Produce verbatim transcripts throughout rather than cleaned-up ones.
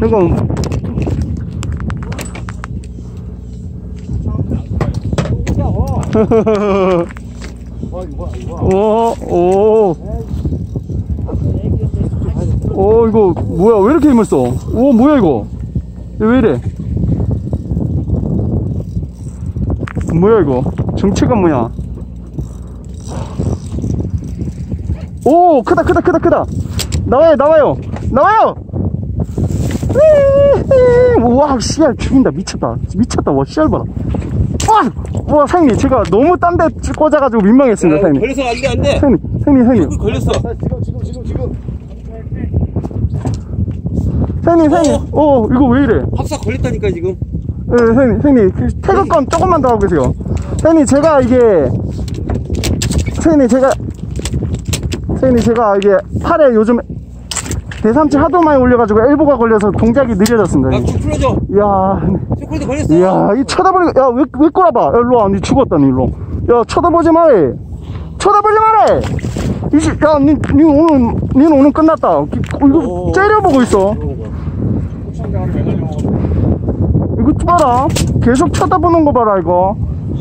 이거 오, 오. 오, 이거 뭐야? 왜 이렇게 힘을 써? 오, 뭐야 이거? 왜 이래? 뭐야 이거? 정체가 뭐야? 오, 크다 크다 크다 크다. 나와요 나와요 나와요. 우와, 씨알 죽인다. 미쳤다 미쳤다. 와, 씨알 봐라. 와, 와, 사장님, 제가 너무 딴 데 꽂아가지고 민망했습니다. 사장님, 걸려서 안돼 안돼. 사장님, 사장님, 사장님, 걸렸어. 지금 지금 지금 지금 사장님, 사장님. 어, 이거 왜 이래? 합사 걸렸다니까 지금. 네, 사장님, 사장님, 그 태극권 조금만 더 하고 계세요. 사장님, 제가 이게 사장님, 제가 사장님, 제가 이게 팔에 요즘 대삼치 하도 많이 올려가지고 엘보가 걸려서 동작이 느려졌습니다. 야, 쭉 풀어줘. 이야, 초콜릿 걸렸어. 이야, 이 쳐다보니까, 야, 왜, 왜 꼬라봐? 야, 일로 와, 니 죽었다, 니 일로. 야, 쳐다보지 마래. 쳐다보지 마래. 이씨, 야, 니, 니 오늘, 니 오늘 끝났다. 이거 째려보고 있어. 이거 봐라. 계속 쳐다보는 거 봐라, 이거.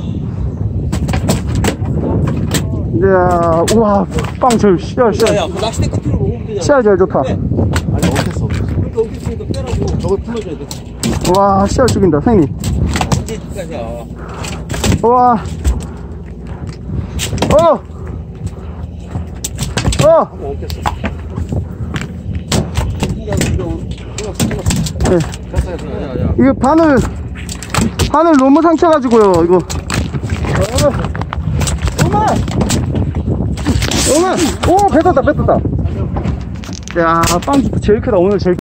이야, 우와, 빵, 저, 씨알, 씨알. 야, 야, 그 낚싯대 끝으로 먹으면 되잖아. 씨알 제일 좋다. 아니 어땠어? 그러니까 어디서니까 빼라고. 저걸 풀어줘야 돼. 와, 씨알 죽인다, 형님. 언제까지야? 와, 어, 어. 어땠어? 네. 됐어 됐어. 야야. 이거 바늘, 바늘 너무 상쳐가지고요, 이거. 어머! 어머! 오, 뱉었다, 뱉었다. 야, 빵 제일 크다, 오늘 제일